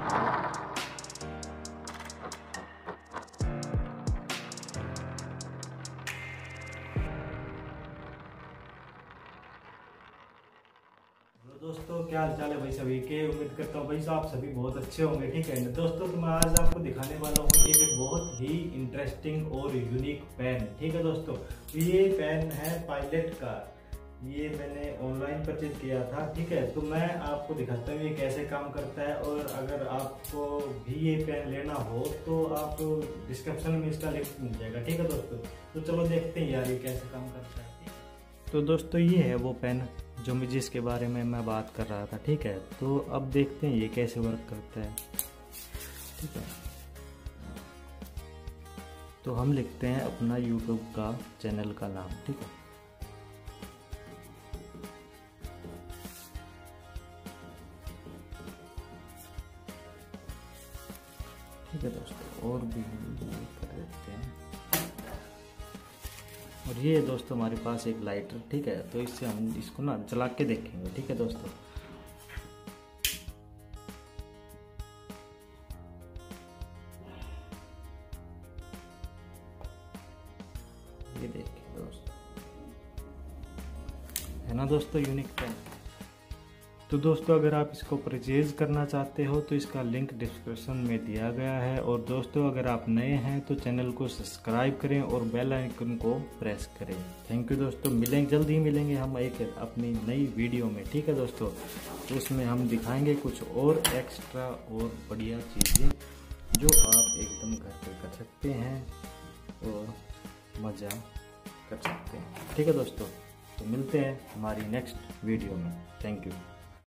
दोस्तों क्या हाल चाल है भाई सभी के। उम्मीद करता हूँ भाई साहब आप सभी बहुत अच्छे होंगे। ठीक है दोस्तों, तो मैं आज आपको दिखाने वाला हूँ एक बहुत ही इंटरेस्टिंग और यूनिक पेन। ठीक है दोस्तों, ये पेन है पायलट का। ये मैंने ऑनलाइन परचेज किया था। ठीक है, तो मैं आपको दिखाता हूँ ये कैसे काम करता है, और अगर आपको भी ये पेन लेना हो तो आप डिस्क्रिप्शन में इसका लिंक मिल जाएगा। ठीक है दोस्तों, तो चलो देखते हैं यार ये कैसे काम करता है। तो दोस्तों ये है वो पेन जो मैं जिसके बारे में मैं बात कर रहा था। ठीक है, तो अब देखते हैं ये कैसे वर्क करता है। ठीक है, तो हम लिखते हैं अपना YouTube का चैनल का नाम। ठीक है, ठीक है दोस्तों, और भी कर देते हैं। और ये दोस्तों हमारे पास एक लाइटर। ठीक है, तो इससे हम इसको ना जला के देखेंगे। ठीक है दोस्तों, ये देखिए दोस्तों, है ना दोस्तों यूनिक पेन। तो दोस्तों अगर आप इसको परचेज करना चाहते हो तो इसका लिंक डिस्क्रिप्शन में दिया गया है। और दोस्तों अगर आप नए हैं तो चैनल को सब्सक्राइब करें और बेल आइकन को प्रेस करें। थैंक यू दोस्तों, जल्द ही मिलेंगे हम एक अपनी नई वीडियो में। ठीक है दोस्तों, तो उसमें हम दिखाएंगे कुछ और एक्स्ट्रा और बढ़िया चीज़ें जो आप एकदम घर पे कर सकते हैं और मज़ा कर सकते हैं। ठीक है दोस्तों, तो मिलते हैं हमारी नेक्स्ट वीडियो में। Thank you.